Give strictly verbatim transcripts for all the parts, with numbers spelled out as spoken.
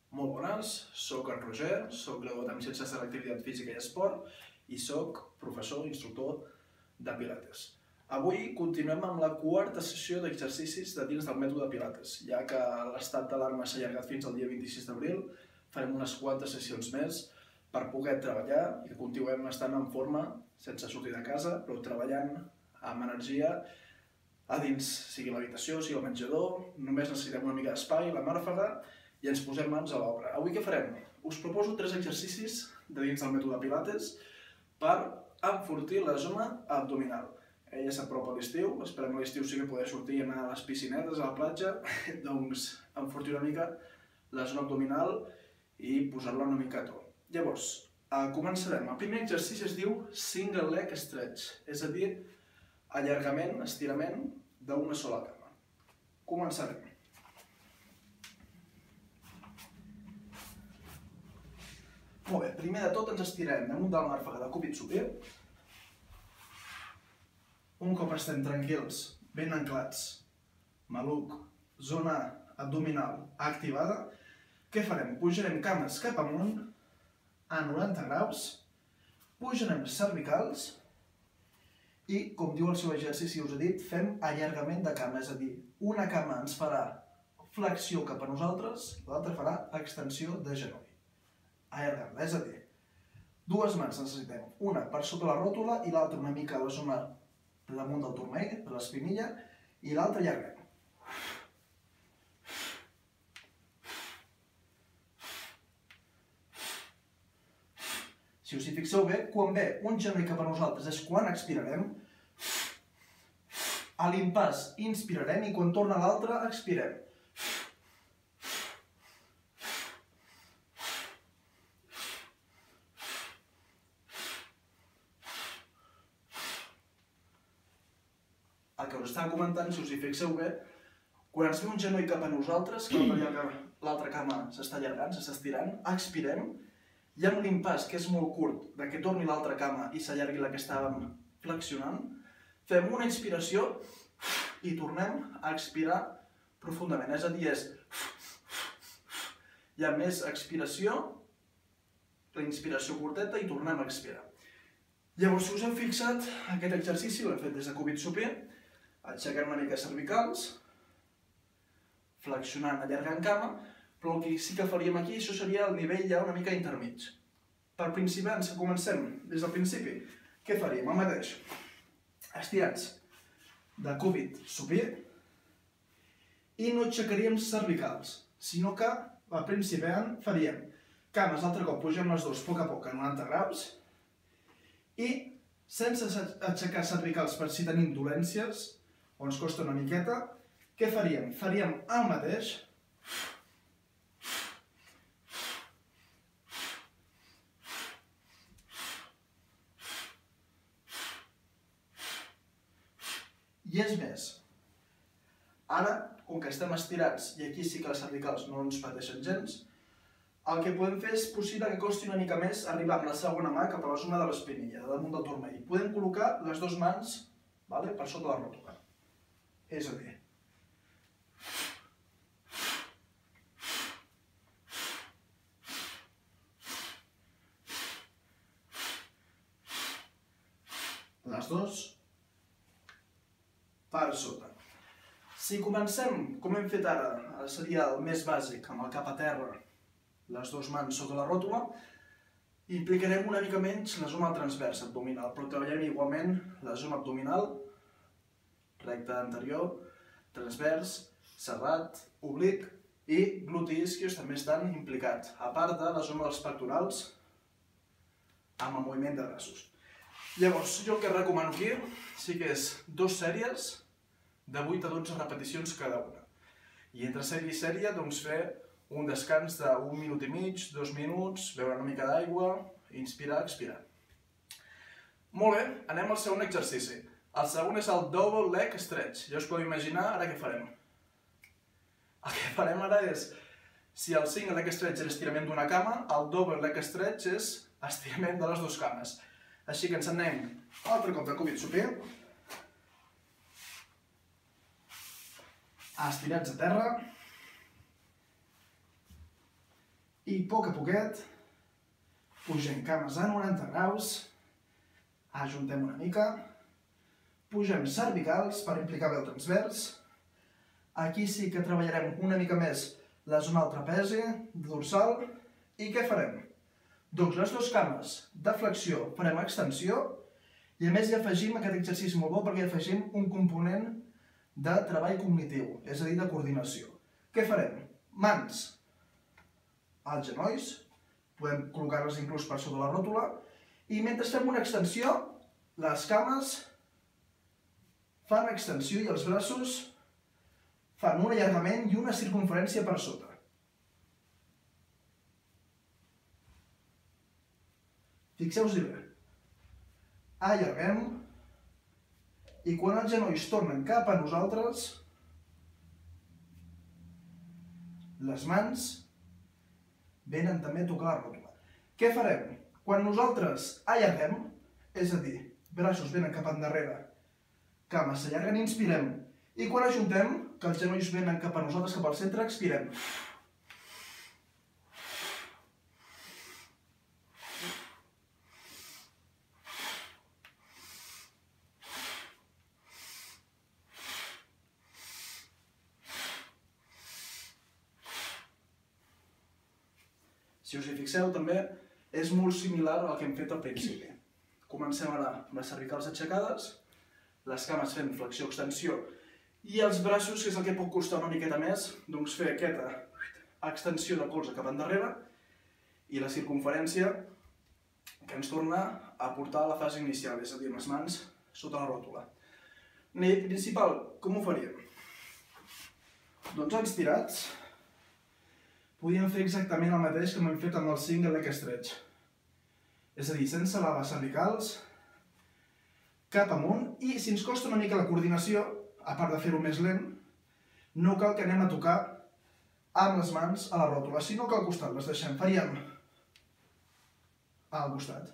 Molt bones, soc en Roger, soc graduat en Ciències de l'Activitat Física i Esport i soc professor i instructor de Pilates. Avui continuem amb la quarta sessió d'exercicis de dins del mètode Pilates. Ja que l'estat d'alarma s'ha allargat fins al dia vint-i-sis d'abril, farem unes quantes sessions més per poder treballar i que continuem estant en forma, sense sortir de casa, però treballant amb energia a dins, sigui l'habitació, sigui el menjador. Només necessitem una mica d'espai, la màrfega, i ens posem mans a l'obra. Avui què farem? Us proposo tres exercicis de dins del mètode Pilates per enfortir la zona abdominal. Ja s'apropa l'estiu, esperem a l'estiu sí que poder sortir i anar a les piscinetes, a la platja, doncs enfortir una mica la zona abdominal i posar-la una mica a to. Llavors, començarem. El primer exercici es diu Single Leg Stretch, és a dir, allargament, estirament d'una sola cama. Començarem. Molt bé, primer de tot ens estirem damunt de la màrfega de cúbit superior. Un cop estem tranquils, ben anclats, maluc, zona abdominal activada, què farem? Pujarem cames cap amunt a noranta graus, pujarem cervicals i, com diu el seu exercici, us he dit, fem allargament de cama, és a dir, una cama ens farà flexió cap a nosaltres, l'altra farà extensió de genoll. Allargant-la, és a dir, dues mans necessitem, una per sota la ròtula i l'altra una mica a la zona damunt del turmell, de l'espinilla, i l'altra allarguem. Si us hi fixeu bé, quan ve un genoll cap a nosaltres és quan expirarem, a l'impàs inspirarem i quan torna l'altre expirem. El que us estava comentant, si us hi fixeu bé, quan ens ve un genoll cap a nosaltres, que l'altra cama s'està allargant, s'està estirant, expirem, i amb l'impàs, que és molt curt, de que torni l'altra cama i s'allargui la que estàvem flexionant, fem una inspiració i tornem a expirar profundament. És a dir, és... hi ha més expiració, la inspiració curteta i tornem a expirar. Llavors, si us heu fixat, aquest exercici l'hem fet des de cúbit superior, aixecant una mica cervicals, flexionant, allargant cama, però el que sí que faríem aquí, això seria el nivell ja una mica intermig. Per principiants, que comencem des del principi, què faríem? El mateix. Estirats de cúbit superior i no aixecaríem cervicals, sinó que, al principiant, faríem cames, altre cop pugem les dues a poc a poc a noranta graus i, sense aixecar cervicals per si tenim dolències, o ens costa una miqueta, què faríem? Faríem el mateix. I és més. Ara, com que estem estirats, i aquí sí que les cervicals no ens pateixen gens, el que podem fer és possible que costi una mica més arribar amb la segona mà cap a la zona de l'espinilla, de damunt del turmell. Podem col·locar les dues mans per sota la ròtula. És a dir, les dues per sota. Si comencem, com hem fet ara, seria el més bàsic, amb el cap a terra, les dues mans sota la ròtula, implicarem una mica menys la zona transversa abdominal, però treballarem igualment la zona abdominal, recte anterior, transvers, serrat, oblic i gluti isquios també estan implicats, a part de la zona dels pectorals amb el moviment de braços. Llavors, jo el que recomano aquí sí que és dues sèries de vuit a dotze repeticions cada una. I entre sèrie i sèrie, doncs fer un descans d'un minut i mig, dos minuts, beure una mica d'aigua, inspirar, expirar. Molt bé, anem al segon exercici. El segon és el Double Leg Stretch. Ja us podeu imaginar ara què farem. El que farem ara és, si el Single Leg Stretch és estirament d'una cama, el Double Leg Stretch és estirament de les dues cames. Així que ens anem altre cop de cúbit superior, estirats a terra, I a poc a poquet pugem cames a noranta graus, ajuntem una mica, pugem cervicals per implicar bé el transvers. Aquí sí que treballarem una mica més la zona del trapezi, dorsal. I què farem? Doncs les dues cames de flexió farem extensió i a més hi afegim aquest exercici molt bo perquè hi afegim un component de treball cognitiu, és a dir, de coordinació. Què farem? Mans als genolls, podem col·locar-les inclús per sota la ròtula, i mentre fem una extensió, les cames fan extensió i els braços fan un allargament i una circunferència per sota. Fixeu-vos-hi bé. Allarguem i quan els genolls tornen cap a nosaltres, les mans venen també a tocar la ròtula. Què farem? Quan nosaltres allarguem, és a dir, braços venen cap endarrere, cames s'allarguen i inspirem. I quan ajuntem, que els genolls venen cap a nosaltres, cap al centre, expirem. Si us hi fixeu, també és molt similar al que hem fet al principi. Comencem ara amb les cervicals aixecades, les cames fent flexió-extensió i els braços, que és el que pot costar una miqueta més, doncs fer aquesta extensió de colze cap endarrere i la circunferència que ens torna a portar a la fase inicial, és a dir, amb les mans sota la ròtula. Nivell principal, com ho faríem? Doncs estirats, podríem fer exactament el mateix que hem fet amb el single leg stretch. És a dir, sense elevar cervicals, cap amunt, i si ens costa una mica la coordinació, a part de fer-ho més lent, no cal que anem a tocar amb les mans a la ròtula, sinó que al costat les deixem. Faríem al costat.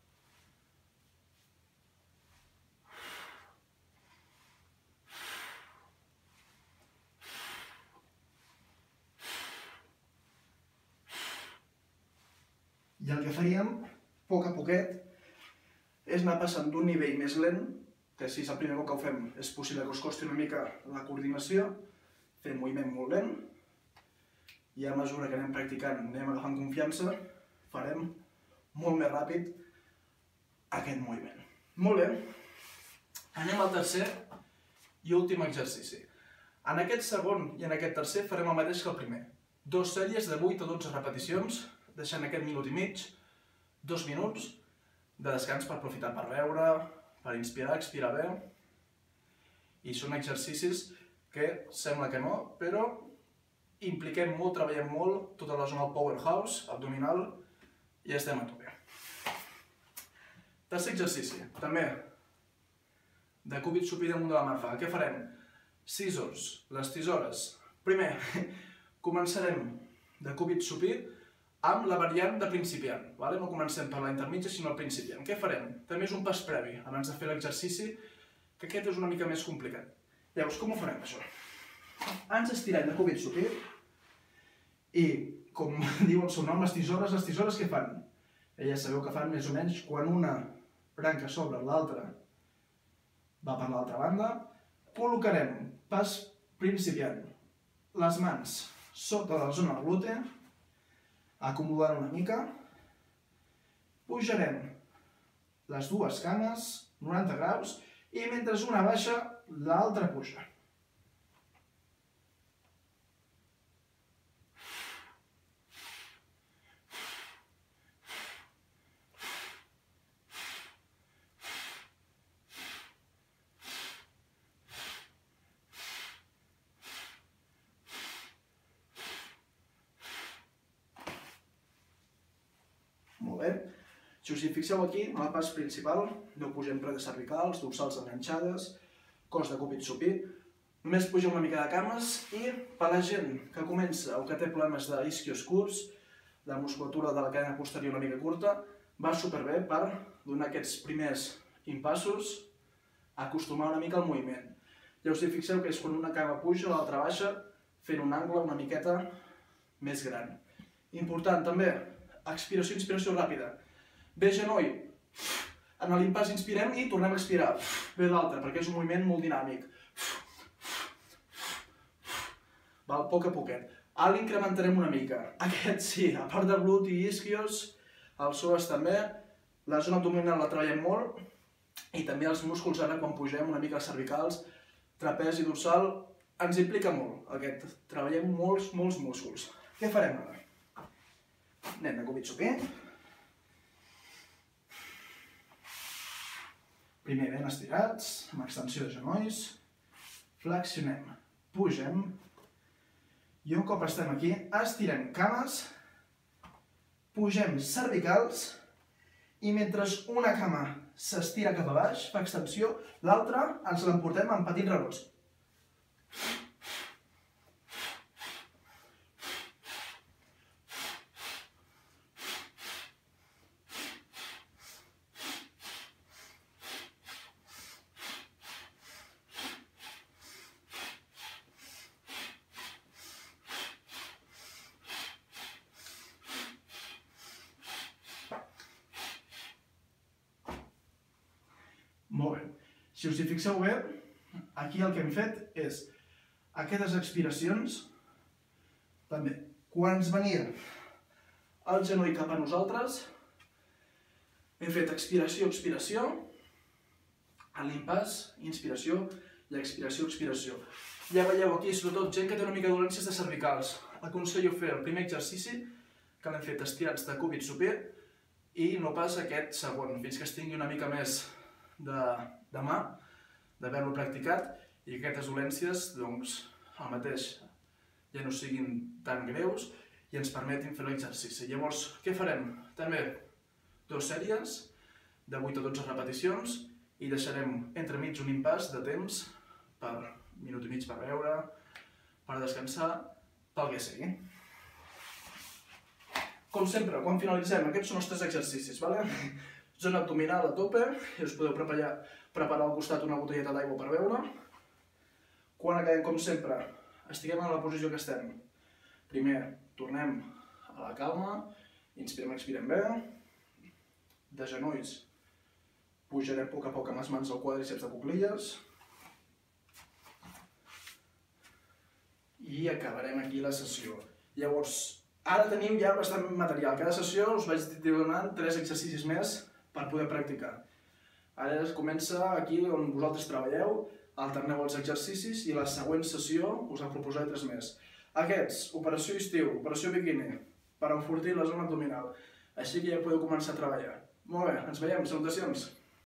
I el que faríem, a poc a poquet, és anar passant d'un nivell més lent, que si és el primer cop que ho fem és possible que us costi una mica la coordinació, fem moviment molt lent, i a mesura que anem practicant, anem agafant confiança, farem molt més ràpid aquest moviment. Molt bé, anem al tercer i últim exercici. En aquest segon i en aquest tercer farem el mateix que el primer. Dos sèries de vuit a dotze repeticions, deixant aquest minut i mig, dos minuts de descans per aprofitar per beure, per inspirar, expirar bé. I són exercicis que sembla que no, però impliquem molt, treballem molt, tota la zona del powerhouse, abdominal, i estem a tope. Tercer exercici, també de cúbit supí damunt de la marfà. Què farem? Scissors, les tisores. Primer, començarem de cúbit supí amb la variant de principiant. No comencem per la intermitja, sinó el principiant. Què farem? També és un pas previ, abans de fer l'exercici, que aquest és una mica més complicat. Llavors, com ho farem, això? Ens estirem de cúbit supí i, com diu el seu nom, les tisores, les tisores què fan? Ja sabeu que fan més o menys quan una branca sobre l'altra va per l'altra banda. Col·locarem pas principiant les mans sota la zona del glúte, acomodant una mica, pujarem les dues cames, noranta graus, i mentre una baixa, l'altra puja. Molt bé. Si us hi fixeu aquí, en el pas principal, no pugem res de cervicals, dorsals enganxades, cos de cúbit supí, només pugem una mica de cames i per la gent que comença o que té problemes d'isquios curts, de musculatura de la cadena posterior una mica curta, va superbé per donar aquests primers impassos, acostumar una mica al moviment. Ja us hi fixeu que és quan una cama puja, l'altra baixa, fent un angle una miqueta més gran. Important també, expiració, inspiració ràpida. Ve genoll, en l'impàs inspirem i tornem a expirar. Ve l'altre, perquè és un moviment molt dinàmic. Val? Poc a poquet. Ara l'incrementarem una mica. Aquest sí, a part de gluti i isquios, els psoas també, la zona abdominal la treballem molt, i també els músculs ara quan pugem una mica els cervicals, trapezi dorsal, ens implica molt aquest. Treballem molts, molts músculs. Què farem ara? Anem de cúbit supí. Primer ben estirats, amb extensió de genolls. Flexionem, pugem. I un cop estem aquí, estirem cames, pugem cervicals, i mentre una cama s'estira cap a baix, fa extensió, l'altra ens l'emportem en petits rebots. Molt bé. Si us hi fixeu bé, aquí el que hem fet és aquestes expiracions, també, quan ens venia el genoll cap a nosaltres, hem fet expiració, expiració, a l'impàs, inspiració i expiració, expiració. Ja veieu aquí, sobretot, gent que té una mica de dolències de cervicals. Aconsello fer el primer exercici, que l'hem fet estirats de cúbit supí, i no pas aquest segon, fins que es tingui una mica més de, de mà, d'haver-lo practicat, i aquestes dolències, doncs, el mateix, ja no siguin tan greus i ens permetin fer l'exercici. Llavors, què farem? També dues sèries de vuit a dotze repeticions i deixarem entremig un impàs de temps per minut i mig per beure, per descansar, pel que sigui. Com sempre, quan finalitzem, aquests són els tres exercicis, ¿vale? Zona abdominal a tope, i us podeu preparar, preparar al costat una botelleta d'aigua per beure. Quan acabem, com sempre, estiguem en la posició que estem. Primer, tornem a la calma, inspirem, expirem bé. De genolls, pujarem a poc a poc amb les mans al quàdriceps de cuclilles. I acabarem aquí la sessió. Llavors, ara teniu ja bastant material. Cada sessió us vaig donant tres exercicis més per poder practicar. Ara comença aquí on vosaltres treballeu, alterneu els exercicis i a la següent sessió us en proposaré tres més. Aquests, operació estiu, operació biquini, per enfortir la zona abdominal. Així que ja podeu començar a treballar. Molt bé, ens veiem, salutacions!